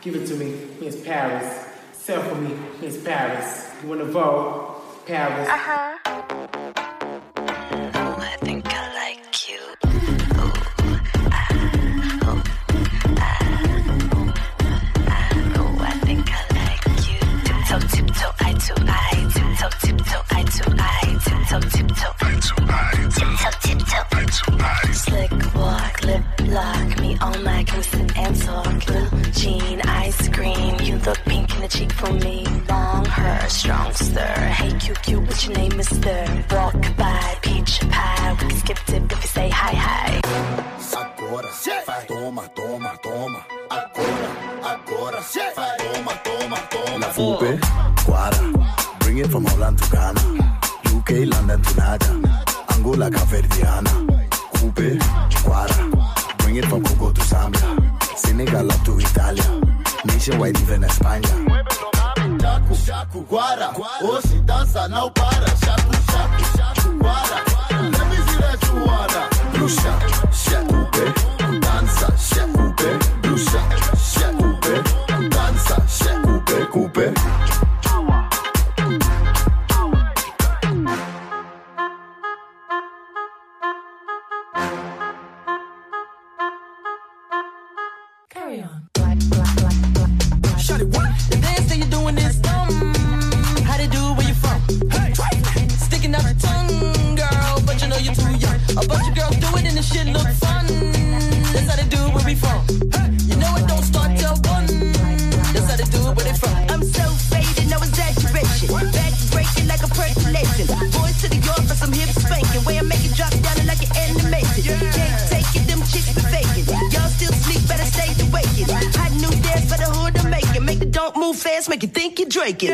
Give it to me, Miss Paris. Sell for me, Miss Paris. You wanna vote, Paris? Uh-huh. Oh, I think I like you. Oh, I think I like you. Tiptoe, tiptoe, eye to eye. Tiptoe, tiptoe, eye to eye. Tiptoe, tiptoe, eye to eye. Tiptoe, tiptoe, eye to eye. Slick walk, lip lock, me all night, can sit and talk. Blue jean, ice cream, you look pink in the cheek for me. Long hair, strong stir. Hey, cute, what's your name, mister? Walk by, peach pie, we can skip tip if you say hi. Agora, vai, toma, toma, toma. Agora, vai, toma, toma. La Fube, Guara, bring it from Holland to Ghana. UK, London to Naja. Angola, Caverdiana. Cube, Guara, bring it from Congo to Zambia. Senegal up to Italia. Nationwide even España. Chaco, Guara, hoje dança não para. Chaco, Guara, let me see that you wanna. Bruxa, Cube, dança, Cube, bruxa, Cube, dança, Cube. Carry on. Shut it, what? The dance that you're doing is how they do where you from? Hey, sticking out your tongue, girl, but you know you're too young. A bunch of girls do it and the shit look fun. That's how they do where we from. Hey, you know it don't start till 1. That's how they do it where they from. I'm so faded, no exaggeration. Back breaking like a percolation. Boys to the yard for some hip spanking. Way I make it drop down like an animation. Can't take it, them chicks be faking. Y'all still sleep, better stay awakened. Hot new dance for the hood to make it. Make the don't move fast, make you think you're Draking.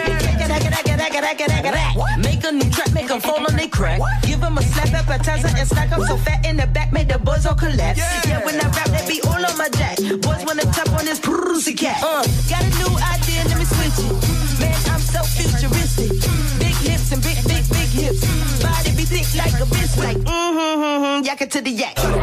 Make a new track, make them fall on they crack. Give them a slap appetizer and stack up so fat in the back, make the boys all collapse. Yeah, when I rap, that be all on my jack. Boys wanna tap on this pussy cat. Got a new idea, let me switch it. Man, I'm so futuristic. Big lips and big hips. Body be thick like a biscuit. Like, yak it to the yak.